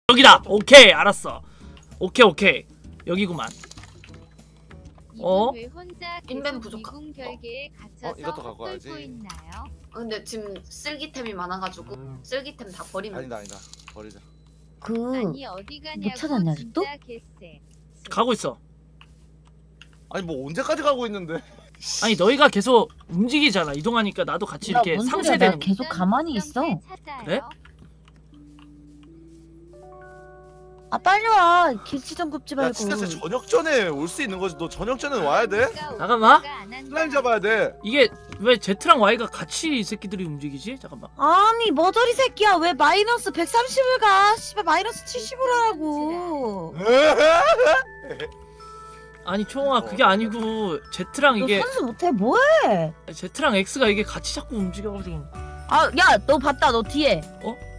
여기다. 오케이 알았어. 오케이 여기구만. 어? 인벤 부족하. 이것도 갖고 와야지. 근데 지금 쓸기템이 많아가지고 쓸기템 다 버리면. 아니다 버리자. 못 찾았냐 아직도? 가고 있어. 아니 뭐 언제까지 가고 있는데? 아니 너희가 계속 움직이잖아. 이동하니까 나도 같이 이렇게 나 상쇄되는. 계속 가만히 있어. 그래? 아 빨리 와. 길치 좀 굽지 야 말고. 진짜 저녁 전에 올 수 있는 거지. 너 저녁 전에 와야 돼. 잠깐만. 슬라임 잡아야 돼. 이게 왜 Z랑 Y가 같이 이 새끼들이 움직이지? 잠깐만. 아니 머저리 새끼야 왜 마이너스 130을 가? 씨발 마이너스 70으로 하라고. 아니 초홍아 그게 아니고 Z랑 너 이게 선수 못해 뭐해? Z랑 X가 이게 같이 자꾸 움직여가지고. 아 야 너 봤다 너 뒤에. 어?